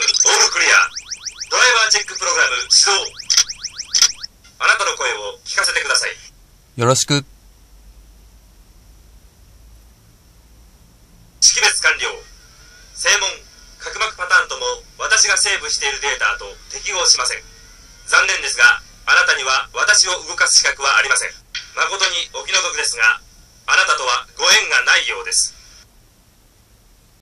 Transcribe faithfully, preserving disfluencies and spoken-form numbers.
オールクリア。ドライバーチェックプログラム始動。あなたの声を聞かせてください。 よろしく。 識別完了。正門、角膜パターンとも私がセーブしているデータと適合しません。残念ですが、あなたには私を動かす資格はありません。誠にお気の毒ですが、あなたとはご縁がないようです。